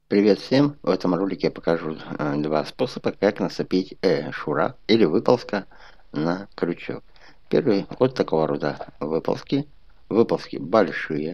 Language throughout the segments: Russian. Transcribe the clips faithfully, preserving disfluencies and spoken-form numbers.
Привет всем! В этом ролике я покажу э, два способа, как насыпить э, шура или выползка на крючок. Первый вот такого рода выползки. Выползки большие,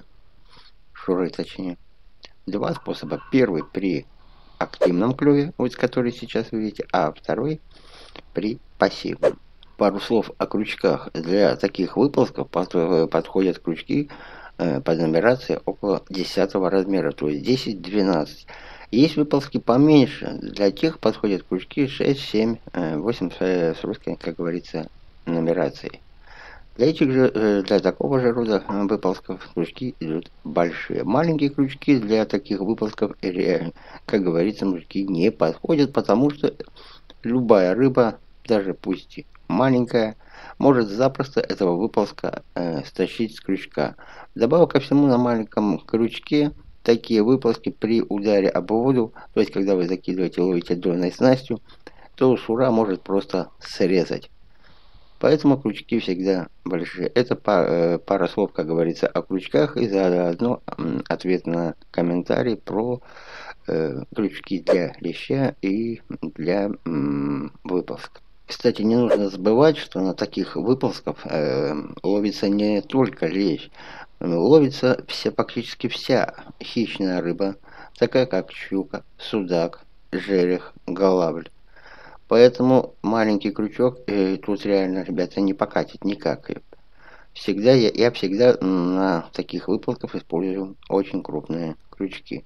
шуры точнее. Два способа. Первый при активном клюве, вот который сейчас вы видите, а второй при пассивном. Пару слов о крючках. Для таких выползков подходят крючки э, по нумерации около десятого размера, то есть десять-двенадцать. Есть выползки поменьше. Для тех подходят крючки шесть, семь, восемь с русской, как говорится, нумерацией. Для этих же, э, для такого же рода э, выползков крючки идут большие. Маленькие крючки для таких выползков, э, как говорится, крючки не подходят, потому что любая рыба, даже пусть и маленькая, может запросто этого выползка э, стащить с крючка. Вдобавок ко всему, на маленьком крючке такие выползки при ударе об воду, то есть когда вы закидываете, ловите донной снастью, то шура может просто срезать. Поэтому крючки всегда большие. Это пара слов, как говорится, о крючках, и заодно ответ на комментарий про э, крючки для леща и для м, выползка. Кстати, не нужно забывать, что на таких выползках э, ловится не только лещ, ловится вся, практически вся хищная рыба, такая как щука, судак, жерех, голавль. Поэтому маленький крючок э, тут реально, ребята, не покатит никак. Всегда я, я всегда на таких выплавках использую очень крупные крючки.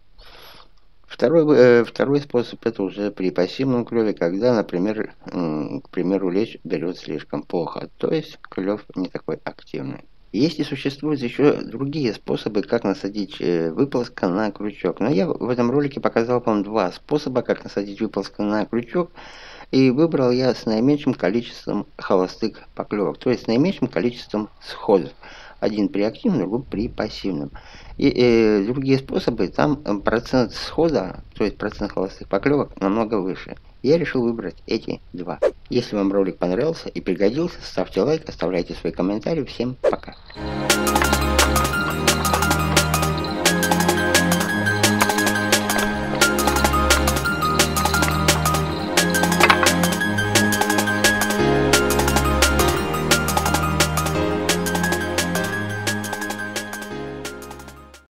Второй, э, второй способ это уже при пассивном клеве, когда, например, э, к примеру, лещ берет слишком плохо, то есть клев не такой активный. Есть и существуют еще другие способы, как насадить э, выползка на крючок. Но я в этом ролике показал вам два способа, как насадить выползка на крючок. И выбрал я с наименьшим количеством холостых поклевок, то есть с наименьшим количеством сходов. Один при активном, другой при пассивном. И э, другие способы, там процент схода, то есть процент холостых поклевок намного выше. Я решил выбрать эти два. Если вам ролик понравился и пригодился, ставьте лайк, оставляйте свои комментарии. Всем пока.